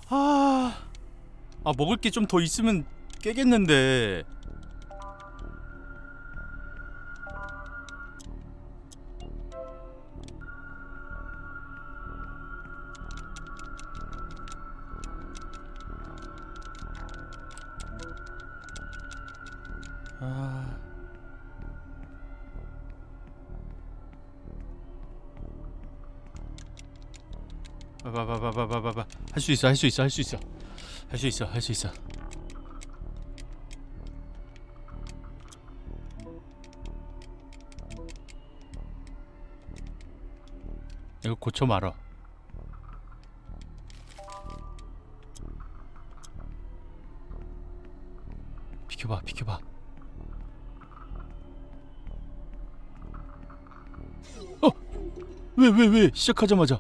먹을 게 좀 더 있으면 깨겠는데. 봐봐봐봐봐봐봐. 할 수 있어, 할 수 있어, 할 수 있어, 할 수 있어, 할 수 있어. 이거 고쳐 말아. 비켜봐, 비켜봐. 왜 시작하자마자.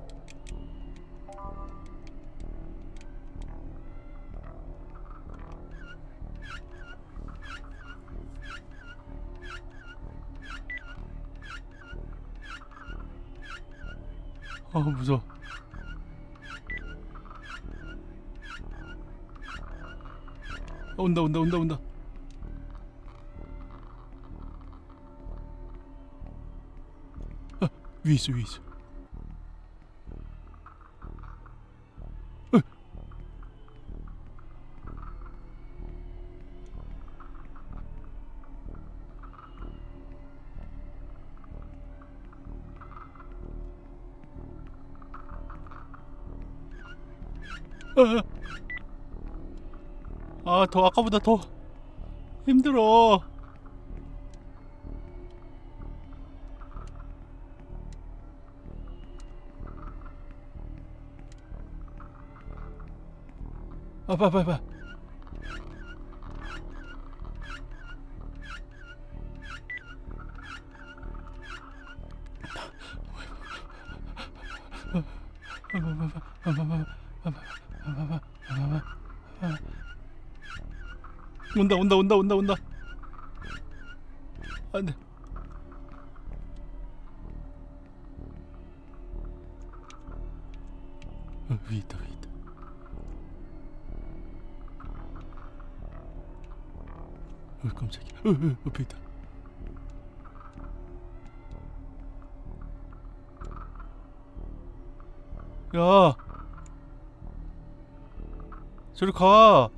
무서워. 온다. 위에 있어. 더 아까보다 더 힘들어. 봐봐. 온다. 안돼. 위에 있다. 깜짝이야. 옆에 있다. 야, 저리 가.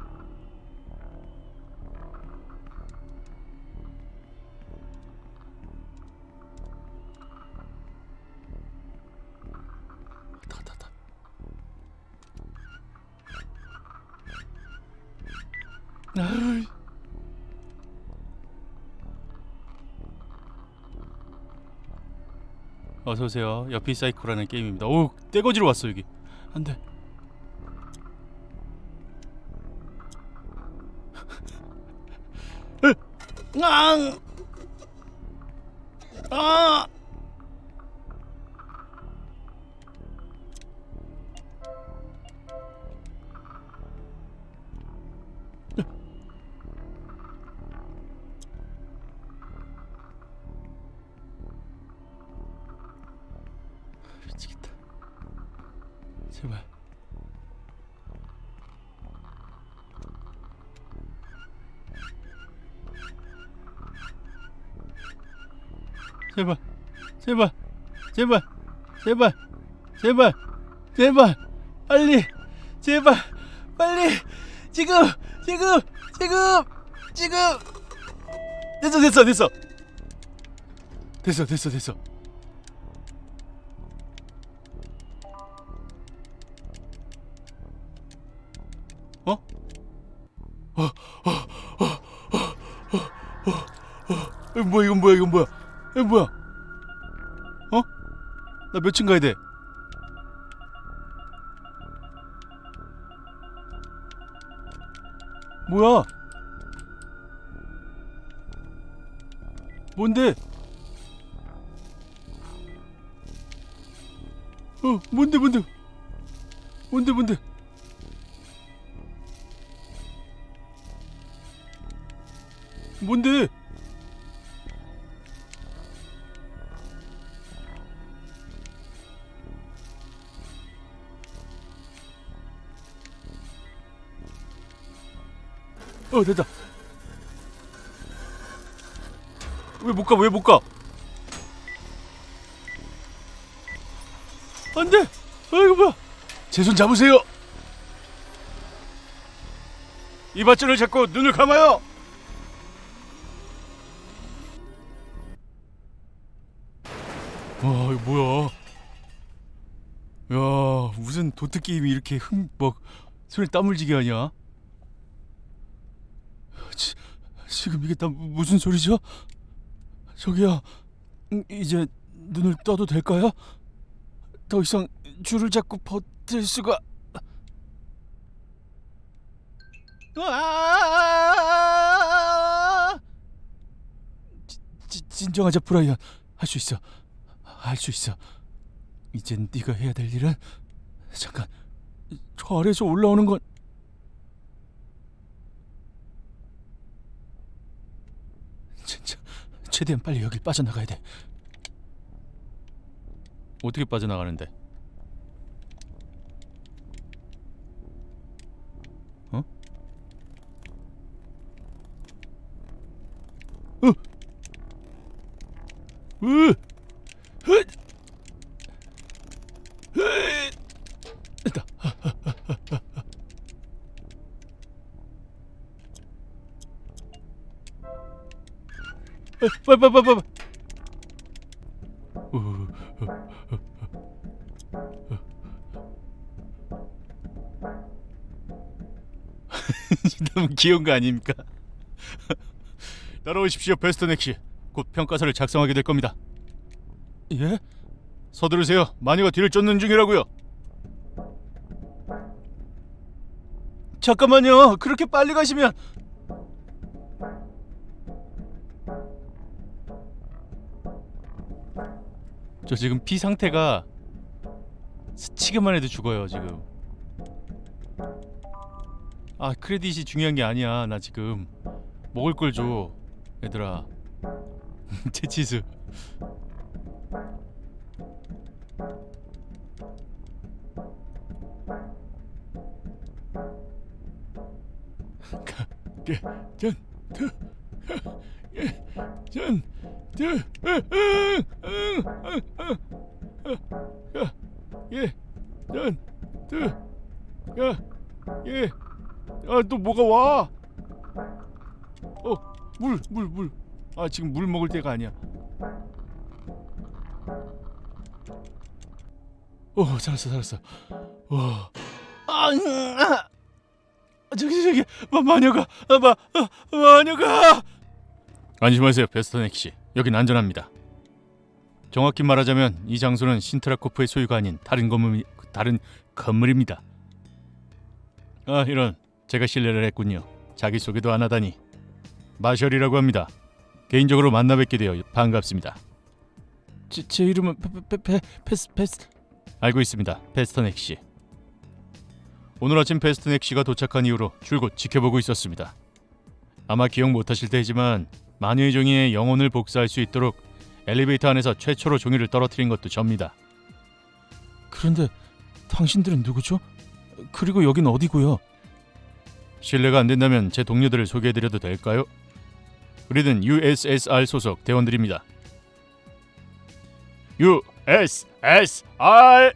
어서오세요. 옆이 사이코라는 게임입니다. 오, 떼거지로 왔어 여기. 안돼. 앙! 아! 미치겠다. 제발. 제발 빨리, 제발 빨리. 지금 됐어. 이건 뭐야? 나 몇 층 가야 돼? 뭐야? 뭔데? 뭔데? 뭔데? 됐다. 왜 못 가? 왜 못 가? 안 돼! 아이고, 뭐야! 제 손 잡으세요! 이 밧줄을 잡고 눈을 감아요! 와, 이거 뭐야? 야, 무슨 도트 게임이 이렇게 손에 땀을 쥐게 하냐? 지금 이게 다 무슨 소리죠? 저기요, 이제 눈을 떠도 될까요? 더 이상 줄을 잡고 버틸 수가... 진정하자, 브라이언. 할 수 있어. 할 수 있어. 이젠 네가 해야 될 일은... 잠깐, 저 아래에서 올라오는 건... 진짜 최대한 빨리 여길 빠져나가야 돼. 어떻게 빠져나가는데? 어? 됐다. 빨리. 너무 귀여운 거 아닙니까? 따라오십시오, 베스터넥시. 곧 평가서를 작성하게 될 겁니다. 예? 서두르세요. 마녀가 뒤를 쫓는 중이라고요. 잠깐만요. 그렇게 빨리 가시면... 저 지금 피 상태가 스치기만 해도 죽어요 지금. 아, 크레딧이 중요한 게 아니야. 나 지금 먹을 걸 줘, 얘들아. 채치수. 또 뭐가 와? 물. 아, 지금 물 먹을 때가 아니야. 살았어. 저기 마녀가 마녀가. 안심하세요, 베스터넥시. 여긴 안전합니다. 정확히 말하자면 이 장소는 신트라코프의 소유가 아닌 다른 건물입니다. 아, 이런. 제가 실례를 했군요. 자기소개도 안 하다니. 마셜이라고 합니다. 개인적으로 만나 뵙게 되어 반갑습니다. 제 이름은 베스트... 알고 있습니다, 베스터넥시. 오늘 아침 베스터넥시가 도착한 이후로 줄곧 지켜보고 있었습니다. 아마 기억 못하실 테지만 마녀의 종이의 영혼을 복사할 수 있도록 엘리베이터 안에서 최초로 종이를 떨어뜨린 것도 접니다. 그런데 당신들은 누구죠? 그리고 여긴 어디고요? 실례가 안 된다면 제 동료들을 소개해드려도 될까요? 우리는 USSR 소속 대원들입니다. USSR!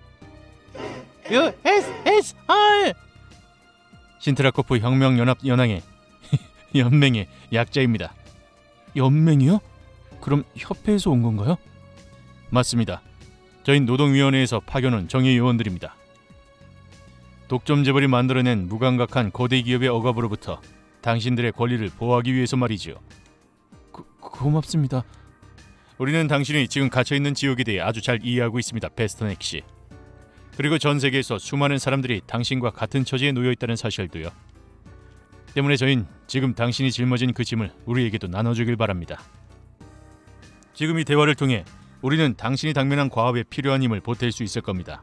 신트라코프 혁명연합연합의 연맹의 약자입니다. 연맹이요? 그럼 협회에서 온 건가요? 맞습니다. 저희 노동위원회에서 파견온 정예요원들입니다. 독점 재벌이 만들어낸 무감각한 거대 기업의 억압으로부터 당신들의 권리를 보호하기 위해서 말이지요. 고맙습니다. 우리는 당신이 지금 갇혀있는 지옥에 대해 아주 잘 이해하고 있습니다, 베스터넥시. 그리고 전 세계에서 수많은 사람들이 당신과 같은 처지에 놓여있다는 사실도요. 때문에 저흰 지금 당신이 짊어진 그 짐을 우리에게도 나눠주길 바랍니다. 지금 이 대화를 통해 우리는 당신이 당면한 과업에 필요한 힘을 보탤 수 있을 겁니다.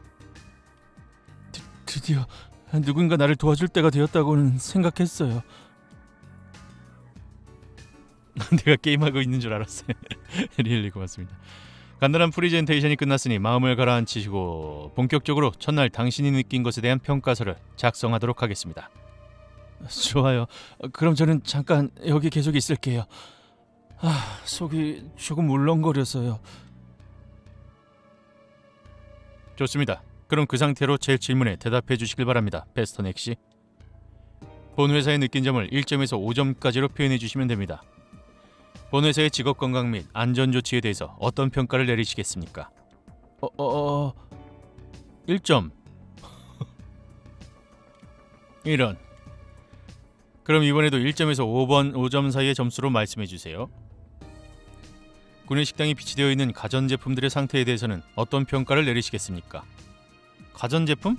드디어 누군가 나를 도와줄 때가 되었다고는 생각했어요. 내가 게임하고 있는 줄 알았어요. 리얼리 고맙습니다. 간단한 프리젠테이션이 끝났으니 마음을 가라앉히시고 본격적으로 첫날 당신이 느낀 것에 대한 평가서를 작성하도록 하겠습니다. 좋아요. 그럼 저는 잠깐 여기 계속 있을게요. 속이 조금 울렁거려서요. 좋습니다. 그럼 그 상태로 제 질문에 대답해 주시길 바랍니다. 페스터넥 씨. 본 회사에 느낀 점을 1점에서 5점까지로 표현해 주시면 됩니다. 본 회사의 직업 건강 및 안전 조치에 대해서 어떤 평가를 내리시겠습니까? 1점. 이런. 그럼 이번에도 1점에서 5점 사이의 점수로 말씀해 주세요. 구내식당이 비치되어 있는 가전제품들의 상태에 대해서는 어떤 평가를 내리시겠습니까? 가전제품?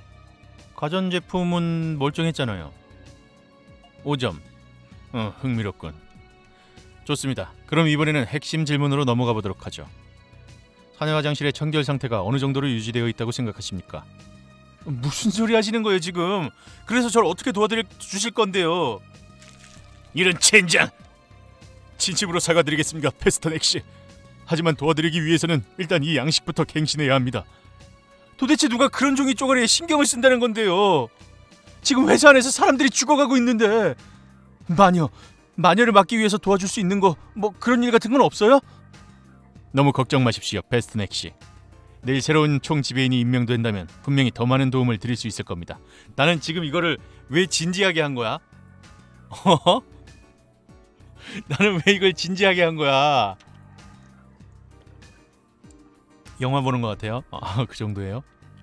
가전제품은 멀쩡했잖아요. 5점. 흥미롭군. 좋습니다. 그럼 이번에는 핵심 질문으로 넘어가 보도록 하죠. 사내 화장실의 청결 상태가 어느 정도로 유지되어 있다고 생각하십니까? 무슨 소리 하시는 거예요 지금? 그래서 저를 어떻게 도와주실 건데요? 이런 젠장! 진심으로 사과드리겠습니다, 페스터넥 씨. 하지만 도와드리기 위해서는 일단 이 양식부터 갱신해야 합니다. 도대체 누가 그런 종이 쪼가리에 신경을 쓴다는 건데요? 지금 회사 안에서 사람들이 죽어가고 있는데 마녀를 막기 위해서 도와줄 수 있는 거 뭐 그런 일 같은 건 없어요? 너무 걱정 마십시오, 페스터넥 씨. 내일 새로운 총 지배인이 임명된다면 분명히 더 많은 도움을 드릴 수 있을 겁니다. 나는 지금 이거를 왜 진지하게 한 거야? 나는 왜 이걸 진지하게 한 거야? 영화 보는 것 같아요. 그 정도예요?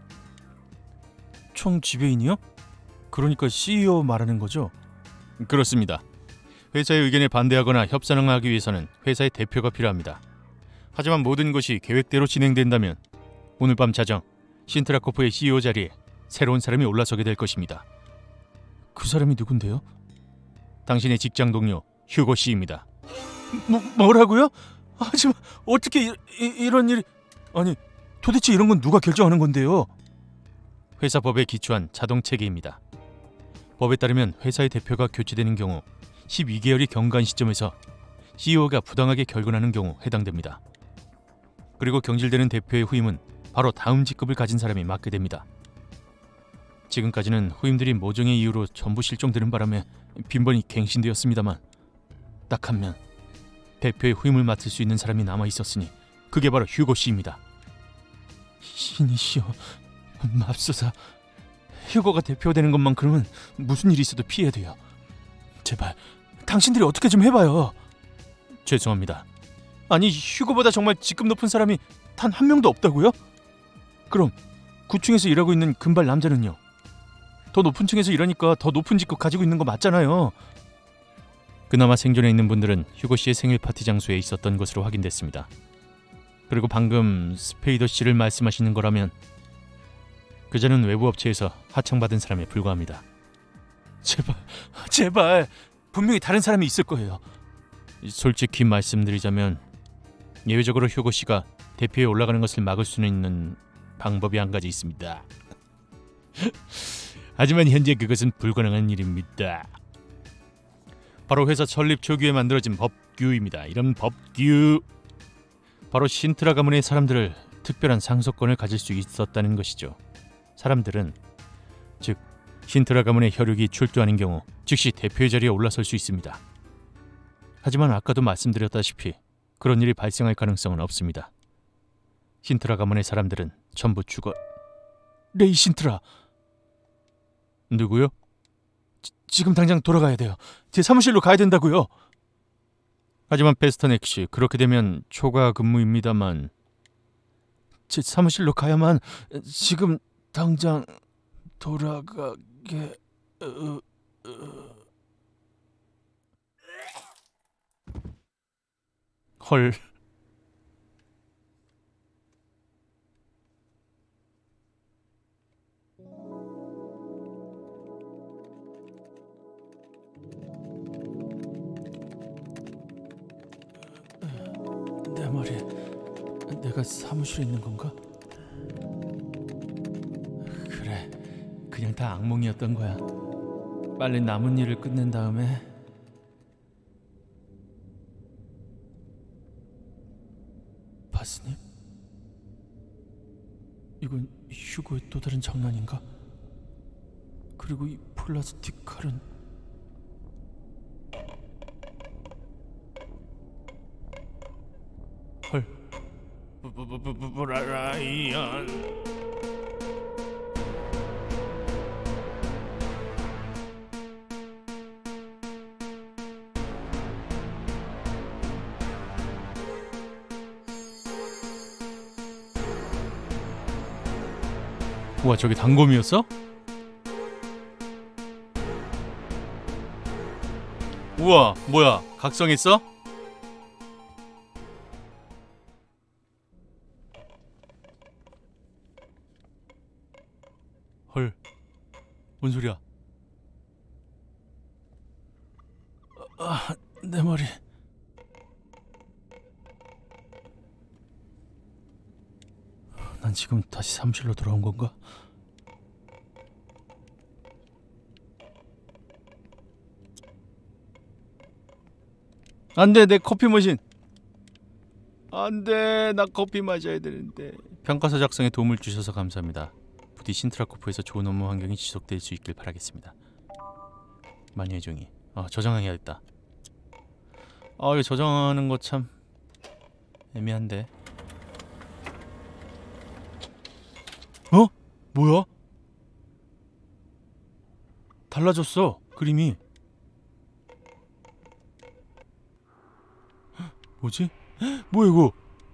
총 지배인이요? 그러니까 CEO 말하는 거죠? 그렇습니다. 회사의 의견에 반대하거나 협상하기 위해서는 회사의 대표가 필요합니다. 하지만 모든 것이 계획대로 진행된다면 오늘 밤 자정 신트라코프의 CEO 자리에 새로운 사람이 올라서게 될 것입니다. 그 사람이 누군데요? 당신의 직장 동료 휴고 씨입니다. 뭐라고요? 하지만 어떻게 이런 일이... 아니 도대체 이런 건 누가 결정하는 건데요? 회사 법에 기초한 자동 체계입니다. 법에 따르면 회사의 대표가 교체되는 경우 12개월이 경과한 시점에서 CEO가 부당하게 결근하는 경우 해당됩니다. 그리고 경질되는 대표의 후임은 바로 다음 직급을 가진 사람이 맡게 됩니다. 지금까지는 후임들이 모종의 이유로 전부 실종되는 바람에 빈번히 갱신되었습니다만 딱 한 명, 대표의 후임을 맡을 수 있는 사람이 남아있었으니 그게 바로 휴고 씨입니다. 신이시여, 맙소사. 휴고가 대표되는 것만큼은 무슨 일이 있어도 피해야 돼요. 제발 당신들이 어떻게 좀 해봐요. 죄송합니다. 아니 휴고보다 정말 직급 높은 사람이 단 한 명도 없다고요? 그럼 9층에서 일하고 있는 금발 남자는요? 더 높은 층에서 일하니까 더 높은 직급 가지고 있는 거 맞잖아요. 그나마 생존해 있는 분들은 휴고 씨의 생일 파티 장소에 있었던 것으로 확인됐습니다. 그리고 방금 스페이더 씨를 말씀하시는 거라면 그자는 외부 업체에서 하청받은 사람에 불과합니다. 제발 분명히 다른 사람이 있을 거예요. 솔직히 말씀드리자면 예외적으로 휴고 씨가 대표에 올라가는 것을 막을 수는 있는 방법이 한 가지 있습니다. 하지만 현재 그것은 불가능한 일입니다. 바로 회사 설립 초기에 만들어진 법규입니다. 이런 법규, 바로 신트라 가문의 사람들을 특별한 상속권을 가질 수 있었다는 것이죠. 사람들은, 즉 신트라 가문의 혈육이 출두하는 경우 즉시 대표의 자리에 올라설 수 있습니다. 하지만 아까도 말씀드렸다시피 그런 일이 발생할 가능성은 없습니다. 신트라 가문의 사람들은 전부 죽어... 레이 신트라! 누구요? 지금 당장 돌아가야 돼요. 제 사무실로 가야 된다고요. 하지만 페스터넥 씨, 그렇게 되면 초과 근무입니다만... 제 사무실로 가야만 지금 당장 돌아가게... 헐... 내 머리, 내가 사무실에 있는 건가? 그래, 그냥 다 악몽이었던 거야. 빨리 남은 일을 끝낸 다음에 바스님? 이건 휴고의 또 다른 장난인가? 그리고 이 플라스틱 칼은 헐. 브라이언. 우와, 저기 단검이었어? 우와, 뭐야, 각성했어? 헐, 뭔 소리야? 내 머리. 난 지금 다시 사무실로 돌아온 건가? 안돼, 내 커피 머신. 안돼, 나 커피 마셔야 되는데. 평가서 작성에 도움을 주셔서 감사합니다. 부디 신트라코프에서 좋은 업무 환경이 지속될 수 있길 바라겠습니다. 마녀의 종이. 저장해야겠다. 이거 저장하는 거 참 애매한데. 뭐야? 달라졌어, 그림이. 뭐지? 뭐야 이거?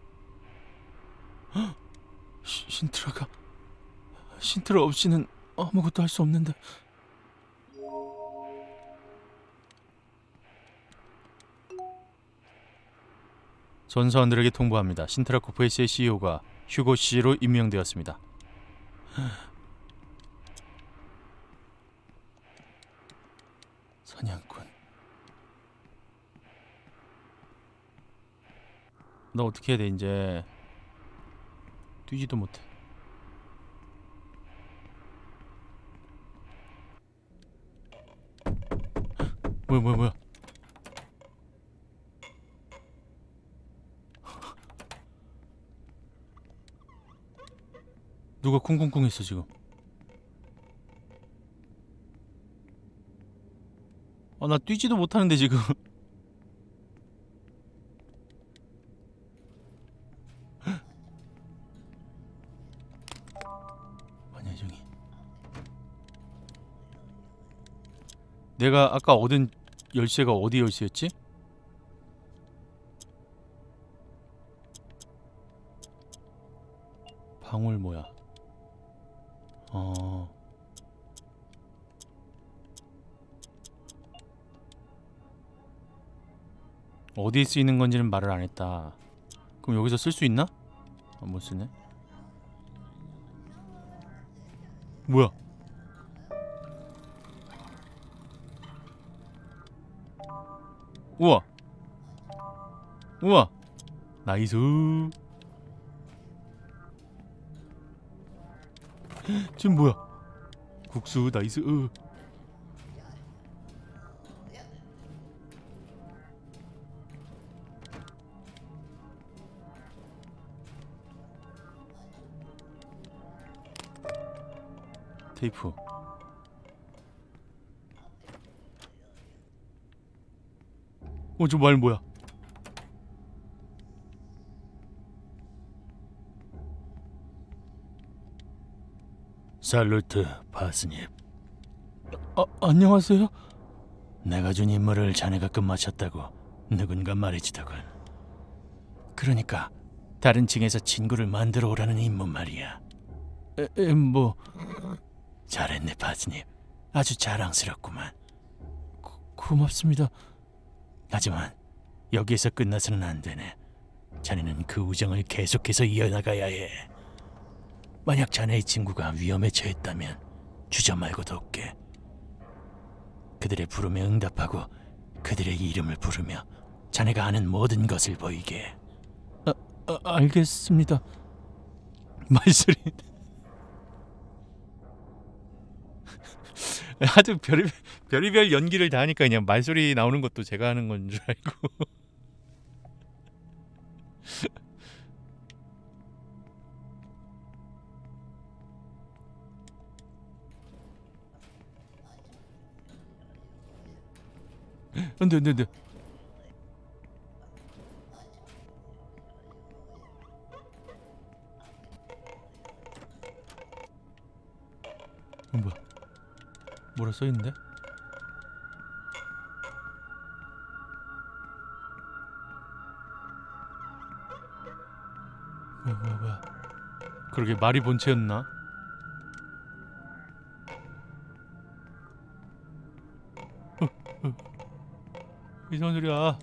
신트라 없이는 아무것도 할 수 없는데. 전사원들에게 통보합니다. 신트라코프의 새 CEO가 휴고 씨로 임명되었습니다. 사냥꾼. 너 어떻게 해야 돼 이제? 뛰지도 못해. 뭐야? 누가 쿵쿵쿵 했어 지금? 나 뛰지도 못하는데 지금. 마녀종이. 내가 아까 얻은 열쇠가 어디 열쇠였지? 방울 뭐야? 어디에 쓰이는 건지는 말을 안 했다. 그럼 여기서 쓸 수 있나? 못 쓰네. 뭐야? 우와, 나이스. 지금 뭐야? 국수 나이스. 테이프. 저 말 뭐야? 살루트 바스닙. 안녕하세요. 내가 준 임무를 자네가 끝마쳤다고 누군가 말해주더군. 그러니까 다른 층에서 친구를 만들어 오라는 임무 말이야. 뭐... 잘했네 바스닙. 아주 자랑스럽구만. 고맙습니다. 하지만 여기에서 끝나서는 안 되네. 자네는 그 우정을 계속해서 이어나가야 해. 만약 자네의 친구가 위험에 처했다면 주저 말고 돕게. 그들의 부름에 응답하고 그들의 이름을 부르며 자네가 아는 모든 것을 보이게. 알겠습니다. 말소리. 하도 별의별 연기를 다 하니까 그냥 말소리 나오는 것도 제가 하는 건 줄 알고. 안돼. 뭐야? 뭐라 써있는데? 뭐야? 그러게 말이 본체였나? 이상한 소리야.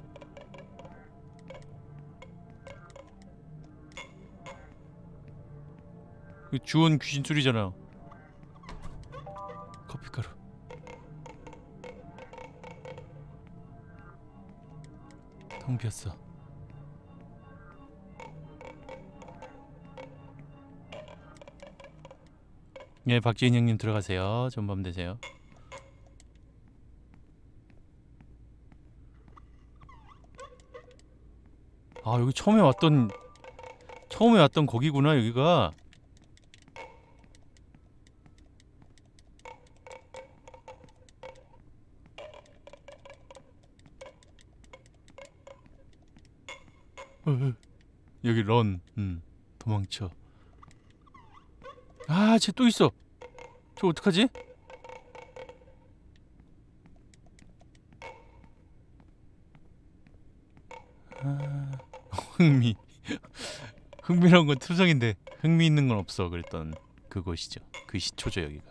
주원 귀신 소리잖아. 커피가루. 텅 비었어. 예, 박지인 형님 들어가세요. 좋은 밤 되세요. 아, 여기 처음에 왔던 거기구나, 여기가. 여기 런. 도망쳐. 아, 쟤 또 있어. 저 어떡하지? 아, 흥미로운 건 투성인데 흥미 있는 건 없어. 그랬던 그곳이죠. 그 시초죠, 여기가.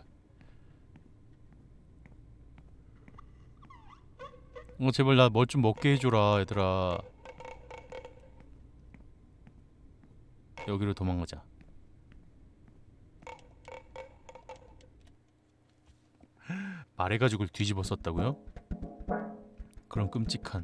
제발 나 뭐 좀 먹게 해줘라, 얘들아. 여기로 도망가자. 말의 가죽을 뒤집어 썼다고요? 그런 끔찍한.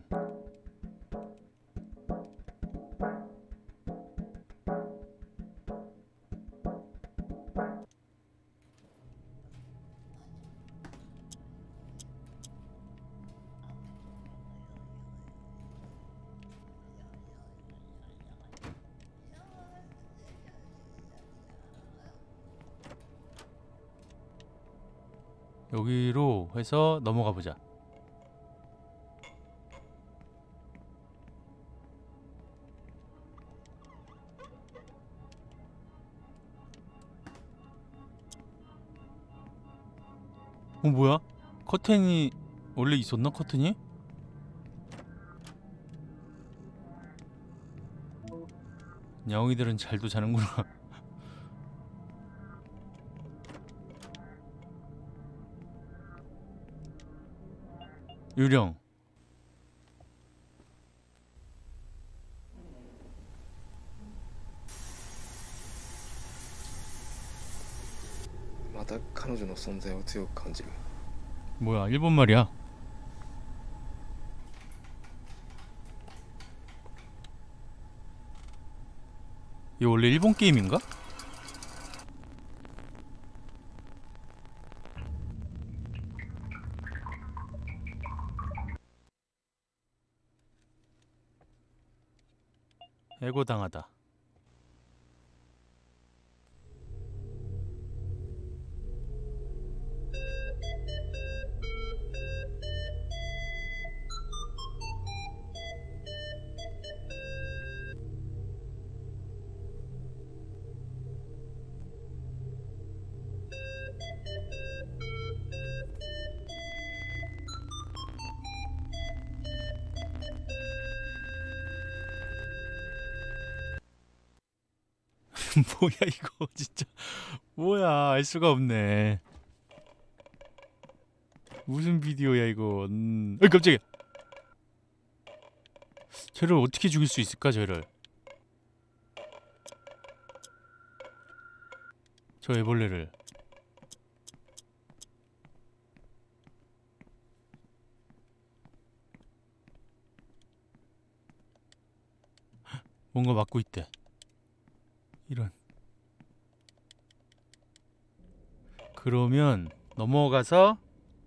여기로 해서 넘어가 보자. 뭐야? 커튼이 원래 있었나? 커튼이? 야옹이들은 잘도 자는구나. 유령. また彼女の存在を強く感じる。 뭐야, 일본말이야. 이거 원래 일본 게임인가? 해고당하다. 뭐야 이거 진짜. 뭐야, 알 수가 없네. 무슨 비디오야 이거. 어이, 깜짝이야. 쟤를 어떻게 죽일 수 있을까, 쟤를. 저 애벌레를. 뭔가 막고 있대. 이런. 그러면 넘어가서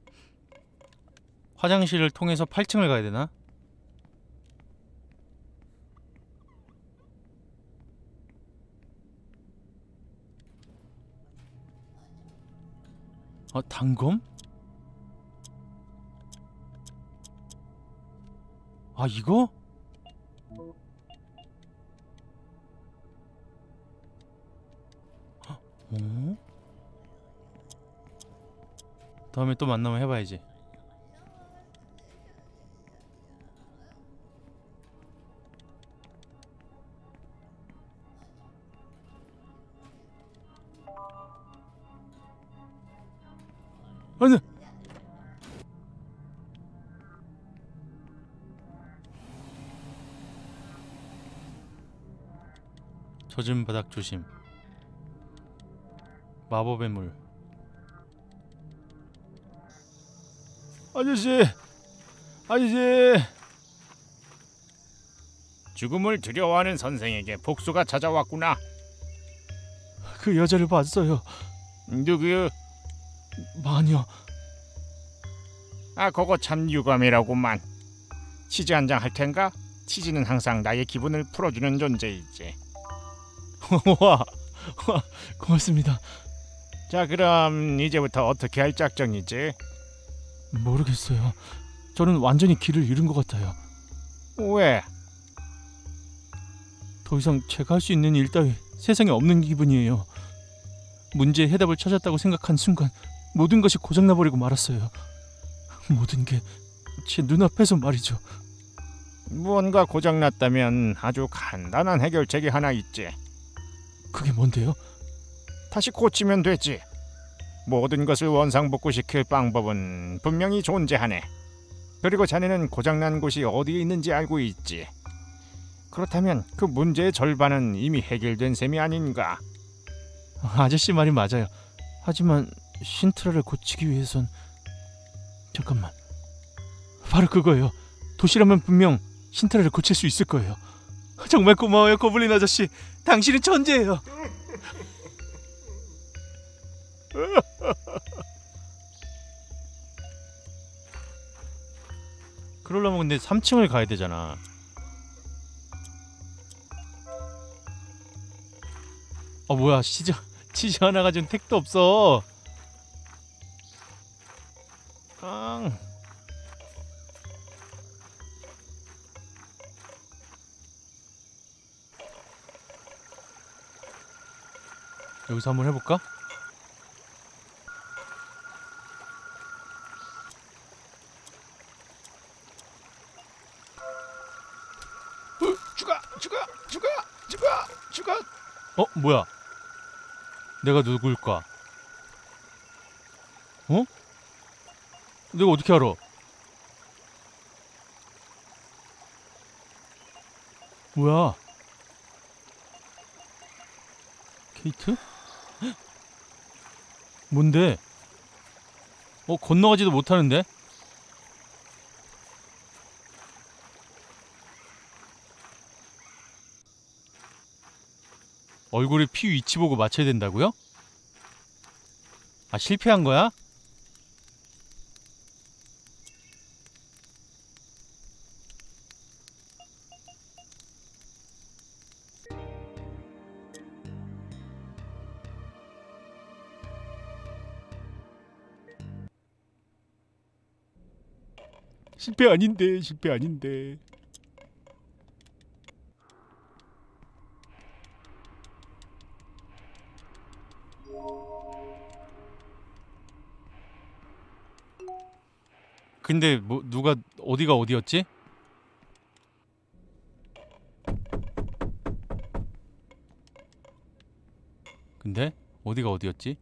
화장실을 통해서 8층을 가야 되나? 단검? 아, 이거? 어? 다음에 또 만나면 해봐야지. 아니. 젖은 바닥 조심. 마법의 물. 아저씨! 아저씨! 죽음을 두려워하는 선생에게 복수가 찾아왔구나. 그 여자를 봤어요. 누구? 마녀. 아, 그거 참 유감이라고만. 치즈 한 장 할 텐가? 치즈는 항상 나의 기분을 풀어주는 존재이지. 와, 고맙습니다. 자, 그럼 이제부터 어떻게 할 작정이지? 모르겠어요. 저는 완전히 길을 잃은 것 같아요. 왜? 더 이상 제가 할 수 있는 일 따위 세상에 없는 기분이에요. 문제의 해답을 찾았다고 생각한 순간 모든 것이 고장나버리고 말았어요. 모든 게 제 눈앞에서 말이죠. 무언가 고장났다면 아주 간단한 해결책이 하나 있지. 그게 뭔데요? 다시 고치면 되지. 모든 것을 원상복구시킬 방법은 분명히 존재하네. 그리고 자네는 고장난 곳이 어디에 있는지 알고 있지. 그렇다면 그 문제의 절반은 이미 해결된 셈이 아닌가. 아저씨 말이 맞아요. 하지만 신트라를 고치기 위해선 잠깐만. 바로 그거예요. 도시라면 분명 신트라를 고칠 수 있을 거예요. 정말 고마워요, 고블린 아저씨. 당신은 천재예요. 그러려면 근데 3층을 가야 되잖아. 뭐야, 치즈 하나 가지고 택도 없어. 여기서 한번 해볼까? 죽어. 뭐야? 내가 누굴까? 내가 어떻게 알아? 뭐야? 케이트? 헉! 뭔데? 건너가지도 못하는데? 얼굴에 피 위치 보고 맞춰야 된다고요? 실패한 거야? 실패 아닌데. 근데 누가 어디가 어디였지? 근데 어디가 어디였지?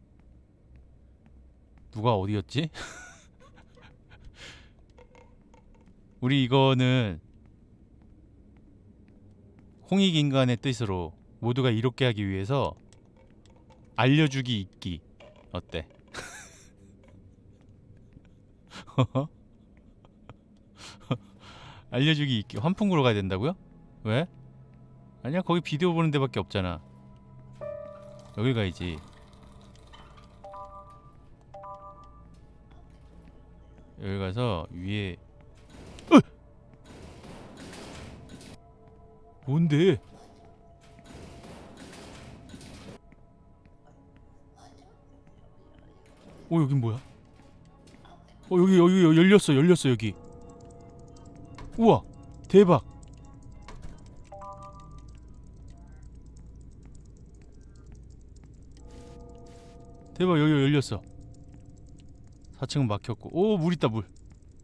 누가 어디였지? 우리 이거는 홍익인간의 뜻으로 모두가 이롭게 하기 위해서 알려주기 잊기 어때? 알려주기 잊기 환풍구로 가야 된다고요? 왜? 아니야, 거기 비디오 보는 데밖에 없잖아. 여길 가야지. 여기 가서 위에 뭔데? 여긴 뭐야? 여기 열렸어 여기. 우와, 대박. 여기 열렸어. 4층은 막혔고. 오, 물 있다, 물.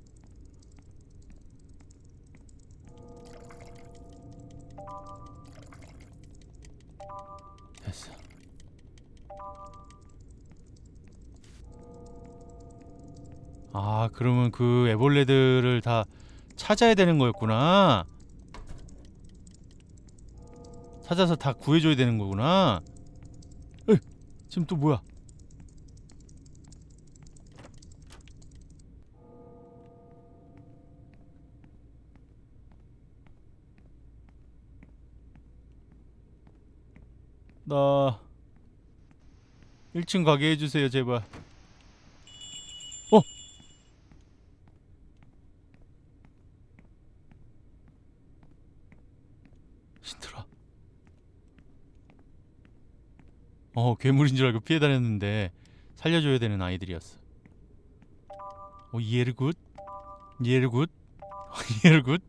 됐어. 아, 그러면 그 애벌레들을 다 찾아야 되는 거였구나. 찾아서 다 구해줘야 되는 거구나. 에이, 지금 또 뭐야? 나 1층 가게 해주세요, 제발. 어? 신들아. 괴물인 줄 알고 피해 다녔는데 살려줘야 되는 아이들이었어. 예르굿? 예르굿? 예르굿?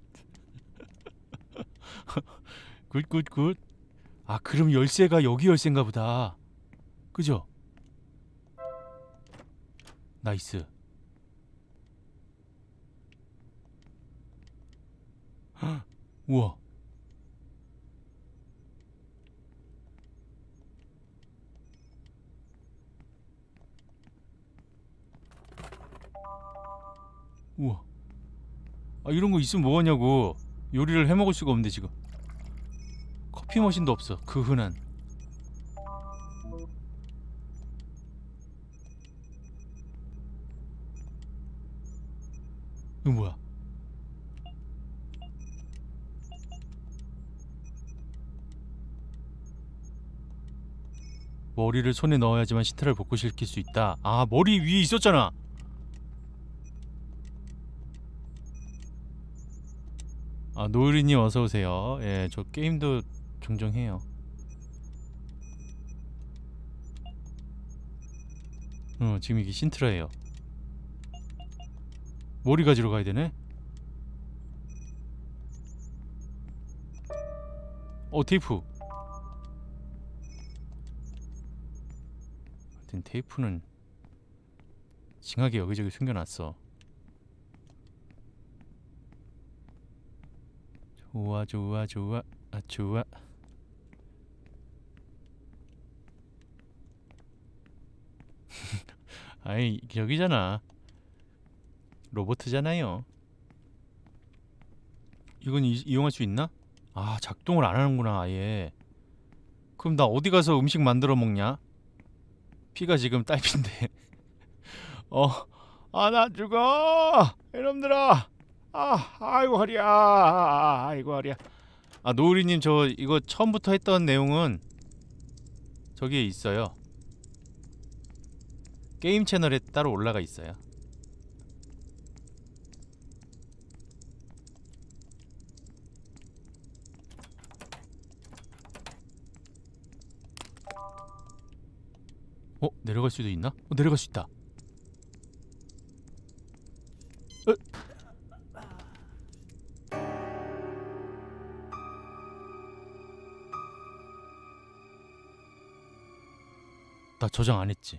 굿굿굿. 아, 그럼 열쇠가 여기 열쇠인가 보다. 그죠? 나이스. 헉, 우와. 우와. 아, 이런 거 있으면 뭐하냐고. 요리를 해먹을 수가 없는데 지금. 커피 머신도 없어. 그 흔한. 이거 뭐야? 머리를 손에 넣어야지만 시트를 복구시킬 수 있다. 아, 머리 위에 있었잖아. 아, 노을이님 어서오세요. 예, 저 게임도 종종 해요. 지금 이게 신트라예요. 머리 가지러 가야 되네? 테이프. 하여튼 테이프는 징하게 여기저기 숨겨놨어. 좋아 좋아 좋아. 아, 좋아. 아이, 여기잖아. 로보트잖아요. 이건 이용할 수 있나? 아, 작동을 안 하는구나, 아예. 그럼 나 어디 가서 음식 만들어 먹냐? 피가 지금 딸핀데. 나 죽어! 이놈들아! 아이고 허리야! 아이고 허리야. 아, 노우리님, 저 이거 처음부터 했던 내용은 저기에 있어요. 게임 채널에 따로 올라가 있어요. 내려갈 수도 있나? 내려갈 수 있다. 나 저장 안 했지.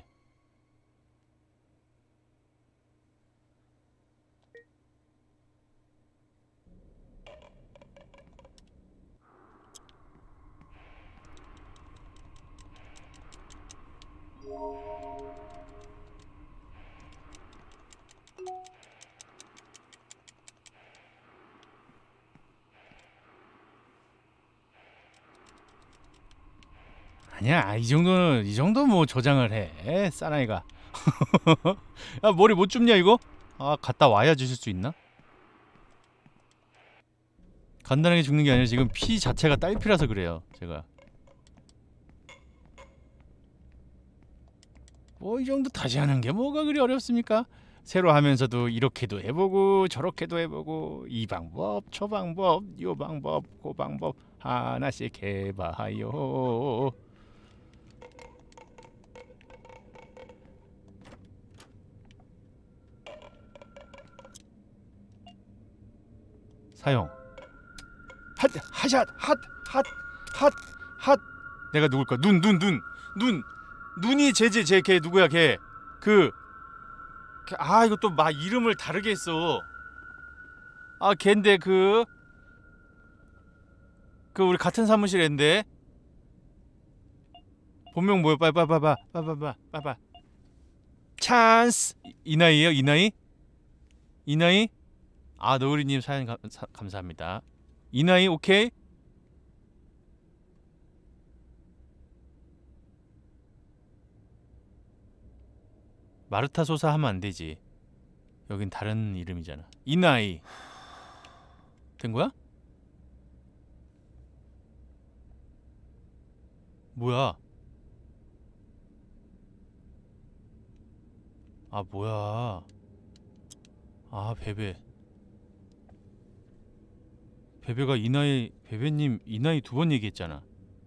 아니야, 이 정도는 뭐 저장을 해, 사나이가. 야, 머리 못 줍냐 이거? 아, 갔다 와야 주실 수 있나? 간단하게 죽는 게 아니라 지금 피 자체가 딸피라서 그래요, 제가. 뭐 이 정도 다시 하는 게 뭐가 그리 어렵습니까? 새로 하면서도 이렇게도 해보고 저렇게도 해보고, 이 방법 저 방법 요 방법 그 방법 하나씩 해봐요. 사용. 핫 내가 누굴까? 눈이 걔 누구야 걔? 아 이거 또 막 이름을 다르게 했어. 아 걘데 그 우리 같은 사무실인데 본명 뭐야? 빠바바바바바바바바 찬스 이 나이에요? 이 나이? 이 나이? 아 노을이님 사연 감사합니다. 이 나이 오케이? 마르타 소사 하면 안 되지. 여긴 다른 이름이잖아. 이 나이 된 거야? 뭐야? 아 뭐야? 아 베베가 이 나이 베베님 이 나이 2번 얘기했잖아.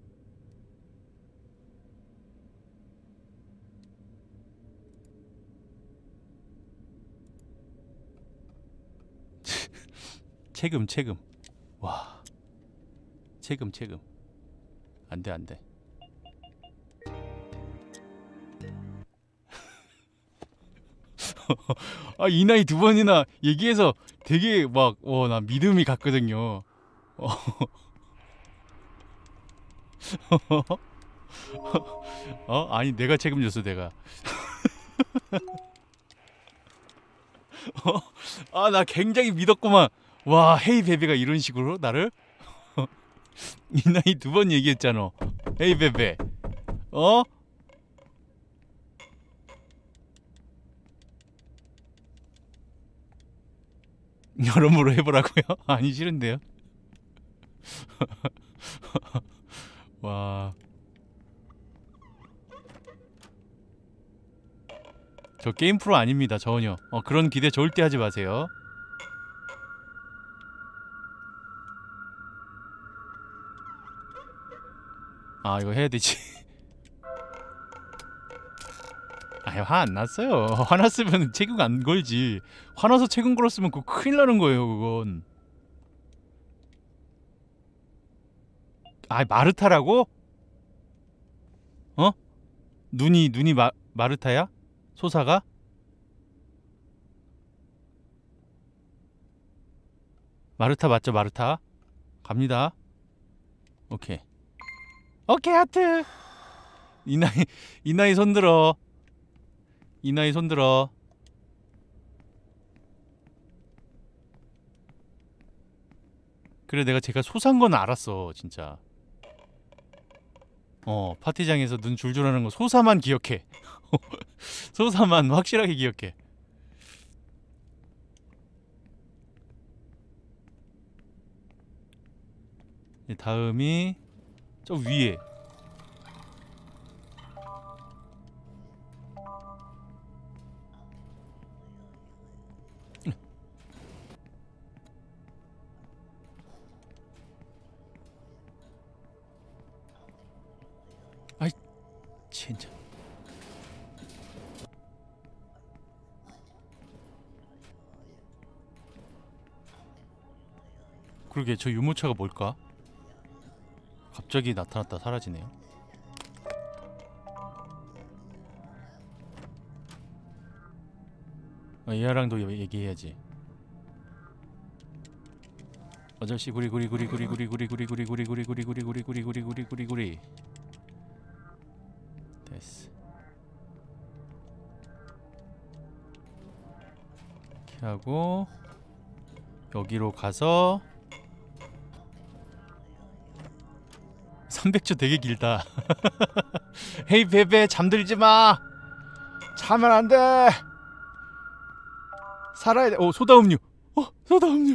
체금 와 체금 안돼 아 이 나이 2번이나 얘기해서 되게 막 나 믿음이 갔거든요. 아니 내가 책임졌어 내가. 아 나 굉장히 믿었구만. 와 헤이 베베가 이런 식으로 나를 이 나이 2번 얘기했잖아. 헤이 베베 여러모로 해보라고요? 아니 싫은데요. 와. 저 게임 프로 아닙니다 전혀. 그런 기대 절대 하지 마세요. 아 이거 해야 되지. 아니 화 안 났어요. 화났으면 책임 안 걸지. 화나서 책임 걸었으면 그거 큰일 나는 거예요 그건. 아 마르타라고? 눈이 마르타야? 소사가? 마르타 맞죠 마르타? 갑니다. 오케이 하트. 이 나이 손들어. 이 나이 손들어. 그래 내가 제가 소산 건 알았어 진짜. 파티장에서 눈 줄줄하는 거 소사만 기억해. 소사만 확실하게 기억해. 다음이 저 위에. 아이 진짜. 그러게 저 유모차가 뭘까? 갑자기 나타났다 사라지네요. 얘랑도 얘기해야지. 아저씨 구리구리 됐어. 이렇게 하고 여기로 가서 300초 되게 길다. 헤이 베베 잠들지마. 자면 안 돼. 살아야 돼. 소다 음료. 소다 음료.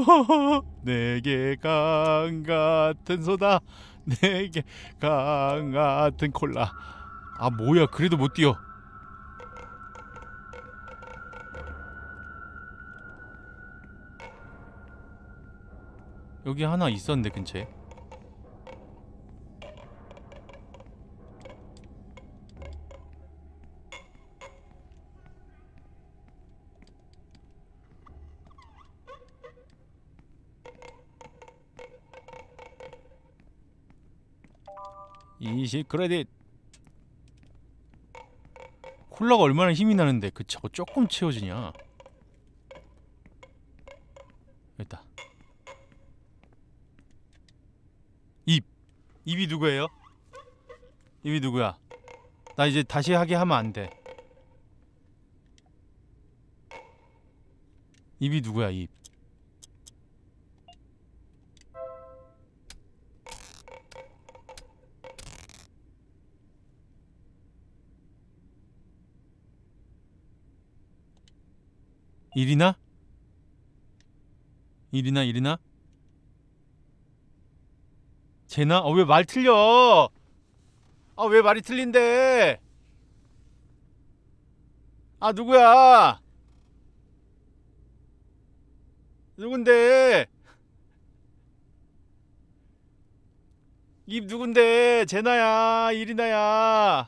내게 강 같은 소다. 내게 강 같은 콜라. 아 뭐야 그래도 못 뛰어. 여기 하나 있었는데 근처에. (20 크레딧) 콜라가 얼마나 힘이 나는데 저거 조금 채워지냐. 됐다. 입이 누구예요? 입이 누구야? 나 이제 다시 하게 하면 안 돼. 입이 누구야, 입? 일이나? 일이나? 쟤나? 왜 말 틀려? 아, 왜 말이 틀린데? 아, 누구야? 누군데? 입 누군데? 제나야, 일이나야.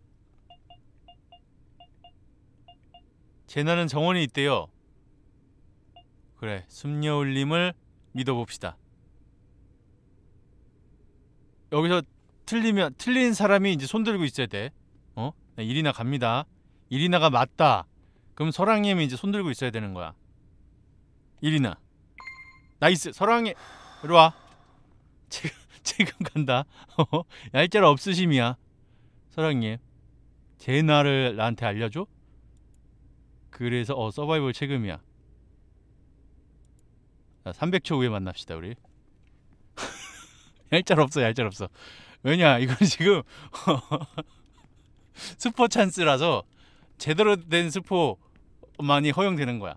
제나는 정원에 있대요. 그래, 숨녀울림을 믿어봅시다. 여기서 틀린 사람이 이제 손 들고 있어야 돼. 네, 일이나 갑니다. 일이나가 맞다. 그럼 설왕님이 이제 손 들고 있어야 되는 거야. 일이나. 나이스. 설왕님 이리 와. 지금 간다. 얄짤 없으심이야. 설왕님. 제나를 나한테 알려줘? 그래서 서바이벌 체금이야. 자, 300초 후에 만납시다 우리. 얄짤 없어. 왜냐 이건 지금 스포 찬스라서 제대로 된 스포만이 허용되는 거야.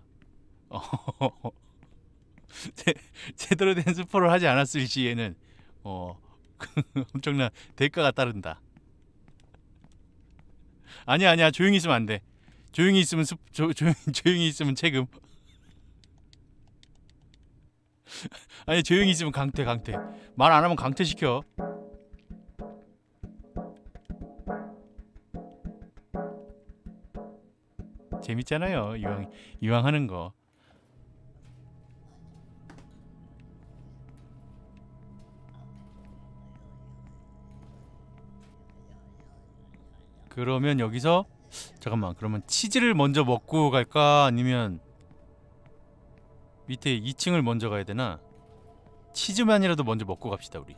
제대로 된 스포를 하지 않았을 시에는 엄청난 대가가 따른다. 아니야 조용히 있으면 안 돼. 조용히 있으면 조용히 있으면 책임. 아니 조용히 있으면 강퇴. 말 안 하면 강퇴시켜. 재밌잖아요. 이왕 하는 거. 그러면 여기서 잠깐만. 그러면 치즈를 먼저 먹고 갈까? 아니면 밑에 2층을 먼저 가야 되나? 치즈만이라도 먼저 먹고 갑시다 우리.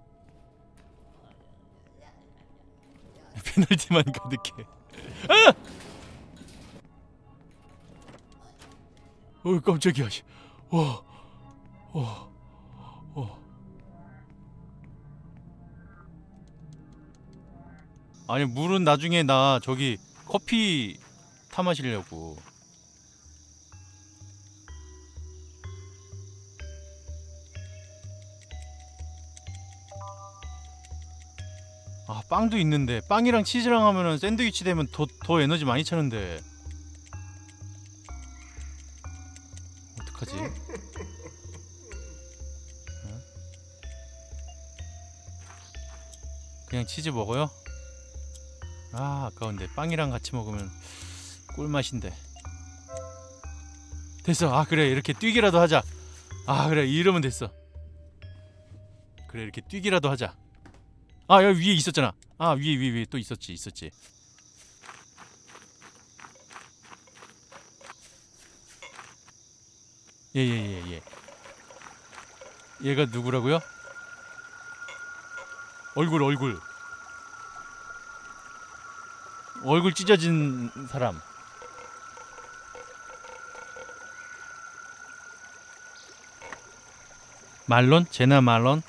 페널티만 가득해. 아! 깜짝이야. 아니 물은 나중에 나 저기 커피 타 마시려고. 아 빵도 있는데 빵이랑 치즈랑 하면은 샌드위치 되면 더 에너지 많이 차는데 어떡하지? 그냥 치즈 먹어요? 아 아까운데 빵이랑 같이 먹으면 꿀맛인데. 됐어. 아 그래 이렇게 뛰기라도 하자. 아 그래 이러면 됐어. 그래 이렇게 뛰기라도 하자. 아 여기 위에 있었잖아. 아 위에 또 있었지. 예. 얘가 누구라고요? 얼굴 찢어진 사람. 말론? 제나 말론?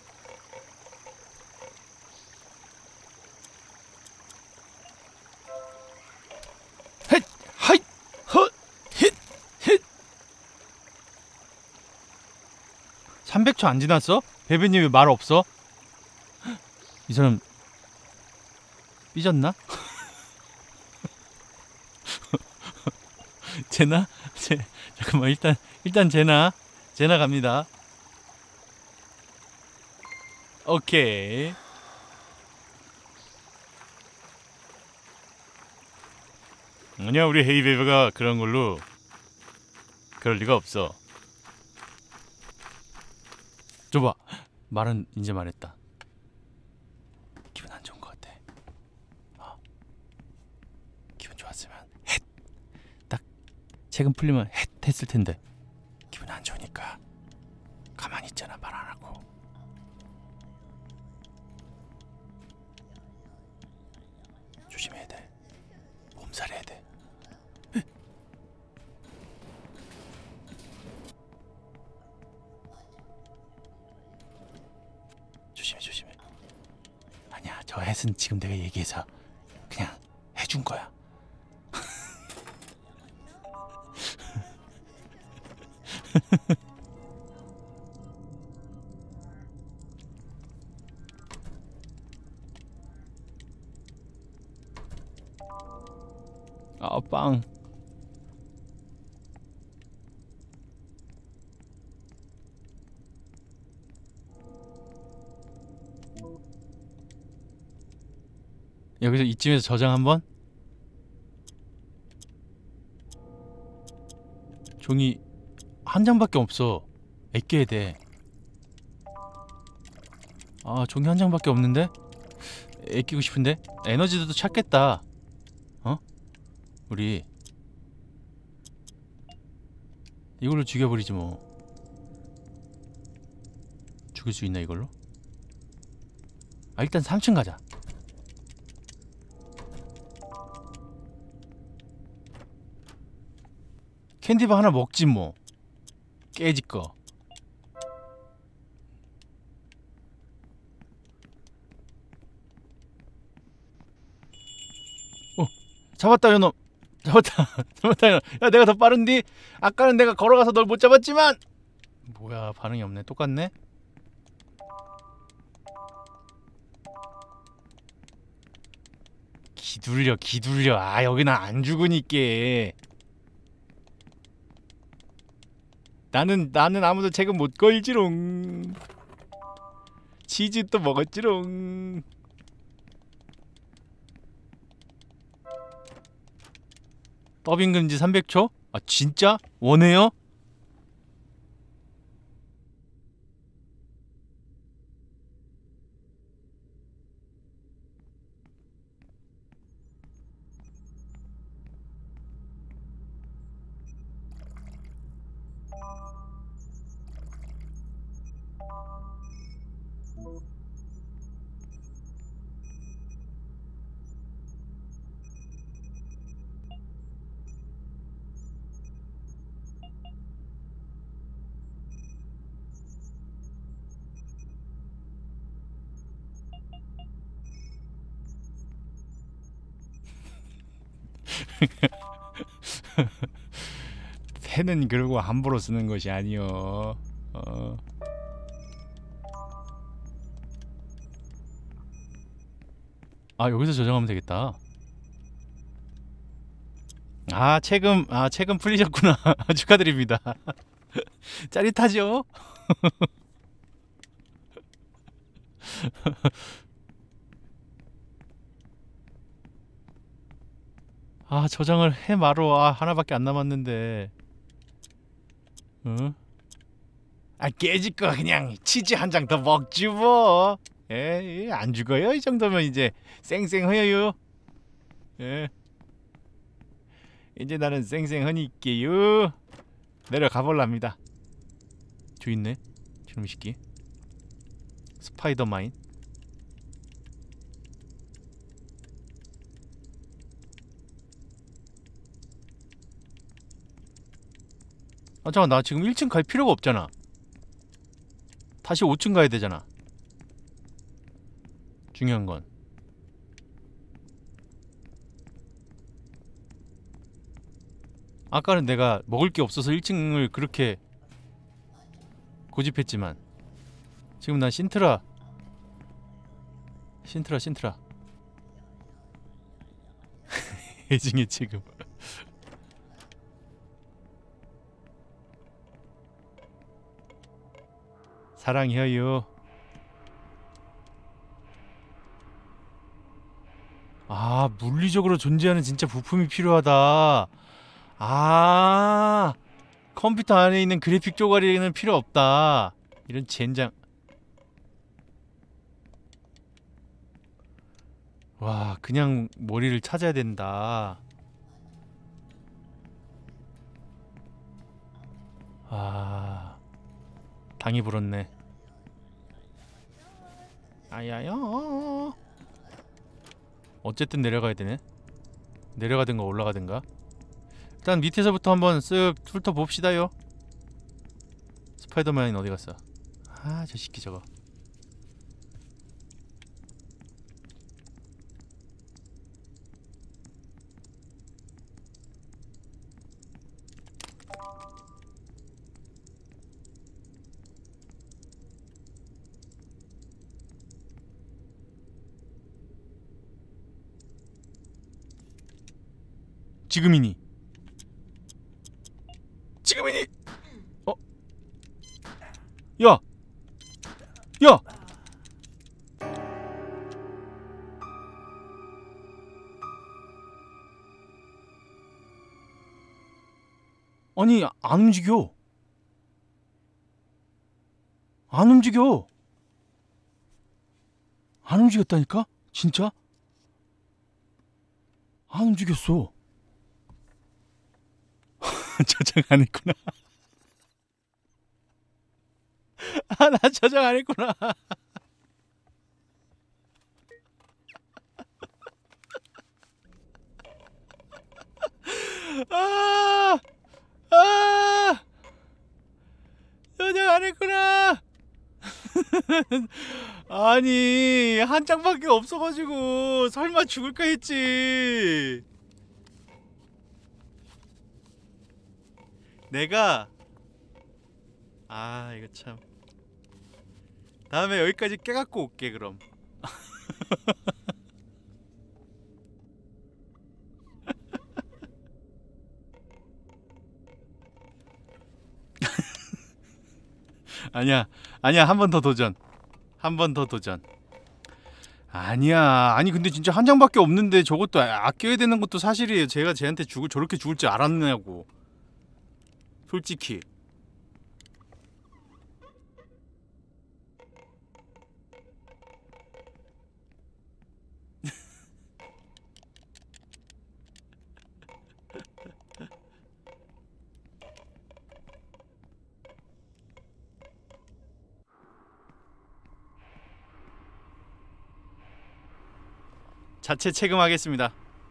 헷! 하잇! 헛! 힛! 힛! 300초 안 지났어? 베베님 왜 말 없어? 이 사람 삐졌나? 제나? 잠깐만 일단 제나 갑니다. 오케이. 아니야 우리 헤이베베가 그런 걸로 그럴 리가 없어. 줘봐. 말은 이제 말했다. 기분 안 좋은 것 같아. 기분 좋았으면 헷! 딱 책임 풀리면 헷! 했을 텐데 기분 안 좋으니까 가만히 있잖아. 말 안 하고. 조심해야 돼. 몸살해야 돼. 조심해. 아니야, 저 햇은 지금 내가 얘기해서 그냥 해준 거야. 아, 빵. 여기서 이쯤에서 저장 한번. 종이 한 장밖에 없어. 애껴야 돼. 아, 종이 한 장밖에 없는데? 애끼고 싶은데? 에너지도 찾겠다. 어? 우리 이걸로 죽여버리지 뭐. 죽일 수 있나 이걸로? 아, 일단 3층 가자. 캔디바 하나 먹지 뭐. 깨지꺼. 잡았다 요놈. 잡았다. 잡았다 요놈. 야, 내가 더 빠른디? 아까는 내가 걸어가서 널 못 잡았지만. 뭐야, 반응이 없네. 똑같네. 기둘려. 아, 여기는 안 죽으니까. 나는 아무도 책임 못 걸지롱. 치즈 또 먹었지롱. 더빙 금지 300초? 아, 진짜? 원해요? 펜은 그러고 함부로 쓰는 것이 아니요. 아, 여기서 저장하면 되겠다. 아, 책임 풀리셨구나. 축하드립니다. 짜릿하죠? 아, 저장을 해 말어. 아, 하나밖에 안 남았는데. 어? 아, 깨질 거 그냥 치즈 한 장 더 먹지 뭐. 예, 안 죽어요. 이 정도면 이제 쌩쌩해요. 예. 이제 나는 쌩쌩하니께요. 내려가 볼랍니다. 저 있네. 저놈 새끼. 스파이더마인. 아, 잠깐, 나 지금 1층 갈 필요가 없잖아. 다시 5층 가야 되잖아. 중요한 건 아까는 내가 먹을 게 없어서 1층을 그렇게 고집했지만 지금 난 신트라 해중에 지금 사랑해요. 아, 물리적으로 존재하는 진짜 부품이 필요하다. 아, 컴퓨터 안에 있는 그래픽 쪼가리는 필요 없다. 이런 젠장. 와, 그냥 머리를 찾아야 된다. 아, 당이 불었네. 아야야. 어쨌든 내려가야 되네. 내려가든가 올라가든가. 일단 밑에서부터 한번 쓱 훑어봅시다요. 스파이더맨이 어디 갔어? 아, 저 새끼 저거. 지금이니. 지금이니. 어? 야. 야. 아니, 안 움직여. 안 움직여. 안 움직였다니까? 진짜? 안 움직였어. 저장 안 했구나. 아, 나 저장 안 했구나. 아, 아, 저장 안 했구나. 아니, 한 장밖에 없어가지고 설마 죽을까 했지. 내가 이거 참. 다음에 여기까지 깨갖고 올게 그럼. 아니야 한 번 더 도전. 한 번 더 도전. 아니야. 아니 근데 진짜 한 장밖에 없는데 저것도 아껴야 되는 것도 사실이에요. 제가 쟤한테 저렇게 죽을 줄 알았냐고. 솔직히. 자체 체금하겠습니다.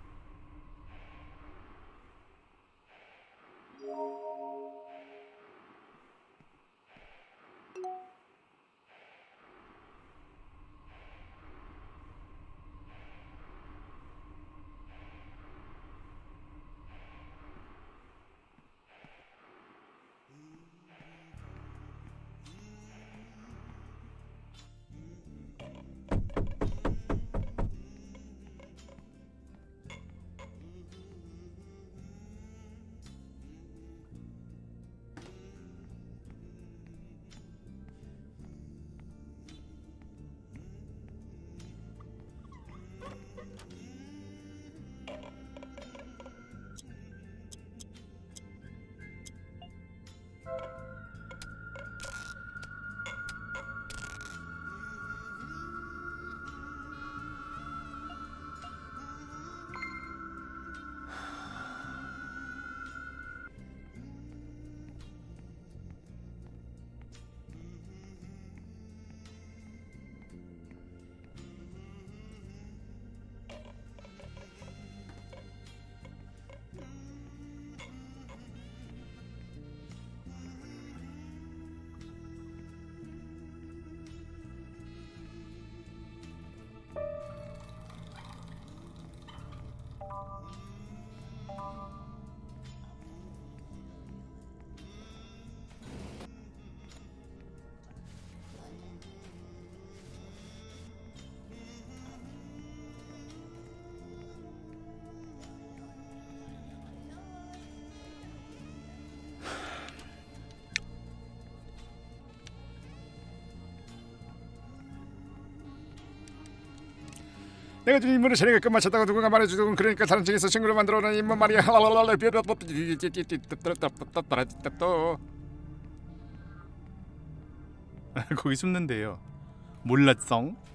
내가 준 임무를 자네가 끝마쳤다고 누군가 말해주던 그러니까 다른 층에서 친구를 만들어오는 임무 말이야. 거기 숨는데요. 몰랐성?